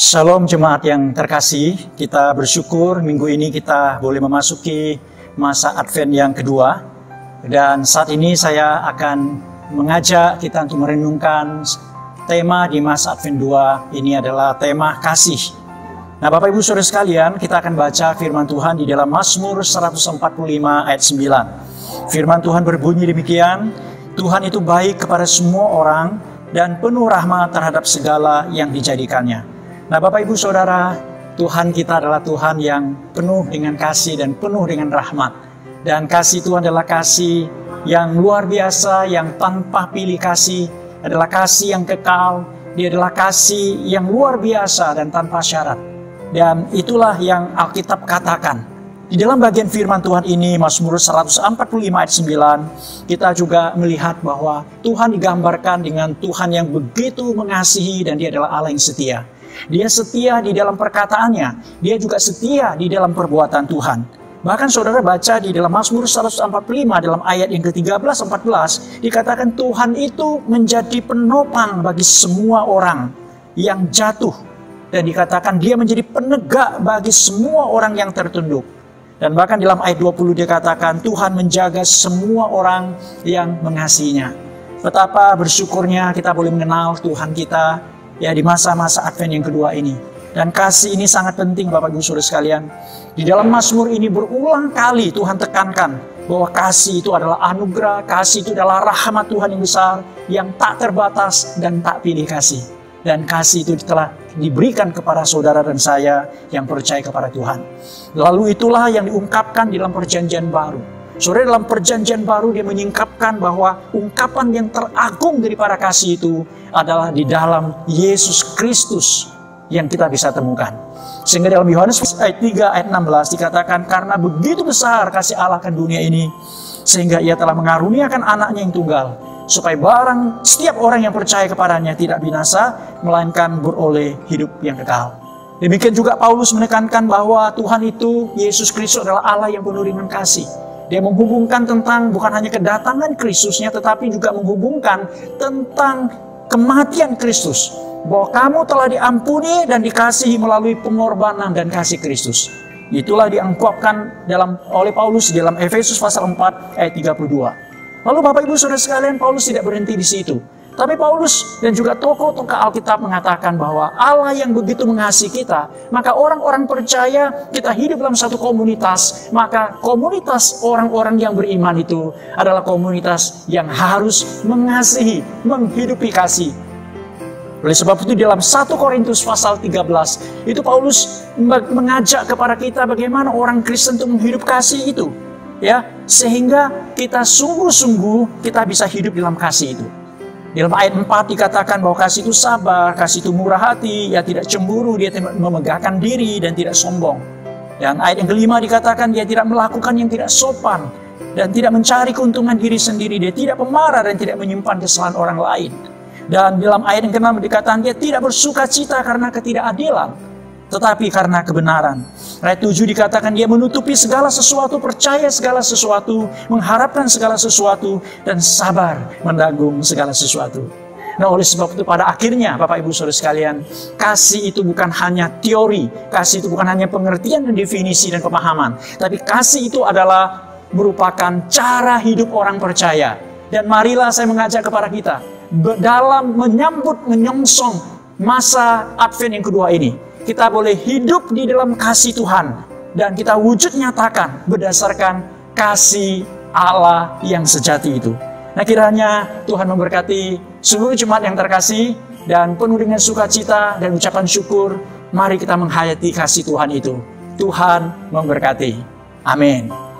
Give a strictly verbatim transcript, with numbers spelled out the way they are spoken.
Shalom jemaat yang terkasih, kita bersyukur minggu ini kita boleh memasuki masa Advent yang kedua. Dan saat ini saya akan mengajak kita untuk merenungkan tema di masa Advent dua ini adalah tema kasih. Nah Bapak Ibu Saudara sekalian, kita akan baca firman Tuhan di dalam Mazmur seratus empat puluh lima ayat sembilan. Firman Tuhan berbunyi demikian, Tuhan itu baik kepada semua orang dan penuh rahmat terhadap segala yang dijadikannya. Nah Bapak Ibu Saudara, Tuhan kita adalah Tuhan yang penuh dengan kasih dan penuh dengan rahmat. Dan kasih Tuhan adalah kasih yang luar biasa, yang tanpa pilih kasih, adalah kasih yang kekal, dia adalah kasih yang luar biasa dan tanpa syarat. Dan itulah yang Alkitab katakan. Di dalam bagian firman Tuhan ini, Mazmur seratus empat puluh lima ayat sembilan, kita juga melihat bahwa Tuhan digambarkan dengan Tuhan yang begitu mengasihi dan dia adalah Allah yang setia. Dia setia di dalam perkataannya, dia juga setia di dalam perbuatan Tuhan. Bahkan saudara baca di dalam Mazmur seratus empat puluh lima dalam ayat yang ke tiga belas empat belas, dikatakan Tuhan itu menjadi penopang bagi semua orang yang jatuh. Dan dikatakan dia menjadi penegak bagi semua orang yang tertunduk. Dan bahkan dalam ayat dua puluh dikatakan Tuhan menjaga semua orang yang mengasihinya. Betapa bersyukurnya kita boleh mengenal Tuhan kita ya di masa-masa Advent yang kedua ini. Dan kasih ini sangat penting Bapak Ibu Saudara sekalian. Di dalam Mazmur ini berulang kali Tuhan tekankan bahwa kasih itu adalah anugerah, kasih itu adalah rahmat Tuhan yang besar, yang tak terbatas dan tak pilih kasih. Dan kasih itu telah diberikan kepada saudara dan saya yang percaya kepada Tuhan. Lalu itulah yang diungkapkan di dalam perjanjian baru. Saudara, dalam perjanjian baru dia menyingkapkan bahwa ungkapan yang teragung daripada kasih itu adalah di dalam Yesus Kristus yang kita bisa temukan. Sehingga dalam Yohanes ayat tiga ayat enam belas dikatakan karena begitu besar kasih Allah akan dunia ini sehingga ia telah mengaruniakan anaknya yang tunggal supaya barang setiap orang yang percaya kepadanya tidak binasa melainkan beroleh hidup yang kekal. Demikian juga Paulus menekankan bahwa Tuhan itu Yesus Kristus adalah Allah yang penuh dengan kasih. Dia menghubungkan tentang bukan hanya kedatangan Kristusnya tetapi juga menghubungkan tentang kematian Kristus. Bahwa kamu telah diampuni dan dikasihi melalui pengorbanan dan kasih Kristus. Itulah diungkapkan dalam oleh Paulus dalam Efesus pasal empat ayat tiga puluh dua. Lalu Bapak Ibu Saudara sekalian, Paulus tidak berhenti di situ. Tapi Paulus dan juga tokoh-tokoh Alkitab mengatakan bahwa Allah yang begitu mengasihi kita, maka orang-orang percaya kita hidup dalam satu komunitas, maka komunitas orang-orang yang beriman itu adalah komunitas yang harus mengasihi, menghidupi kasih. Oleh sebab itu dalam satu Korintus pasal tiga belas, itu Paulus mengajak kepada kita bagaimana orang Kristen itu menghidup kasih itu. Ya, sehingga kita sungguh-sungguh kita bisa hidup dalam kasih itu. Dalam ayat empat dikatakan bahwa kasih itu sabar, kasih itu murah hati, ya tidak cemburu, dia tidak memegahkan diri dan tidak sombong. Dan ayat yang kelima dikatakan dia tidak melakukan yang tidak sopan dan tidak mencari keuntungan diri sendiri, dia tidak pemarah dan tidak menyimpan kesalahan orang lain. Dan dalam ayat yang keenam dikatakan dia tidak bersuka cita karena ketidakadilan, tetapi karena kebenaran. Ayat tujuh dikatakan dia menutupi segala sesuatu, percaya segala sesuatu, mengharapkan segala sesuatu, dan sabar menanggung segala sesuatu. Nah oleh sebab itu pada akhirnya Bapak Ibu Saudara sekalian, kasih itu bukan hanya teori, kasih itu bukan hanya pengertian dan definisi dan pemahaman, tapi kasih itu adalah merupakan cara hidup orang percaya. Dan marilah saya mengajak kepada kita, dalam menyambut, menyongsong masa Advent yang kedua ini, kita boleh hidup di dalam kasih Tuhan. Dan kita wujud nyatakan berdasarkan kasih Allah yang sejati itu. Nah kiranya Tuhan memberkati seluruh jemaat yang terkasih. Dan penuh dengan sukacita dan ucapan syukur, mari kita menghayati kasih Tuhan itu. Tuhan memberkati. Amin.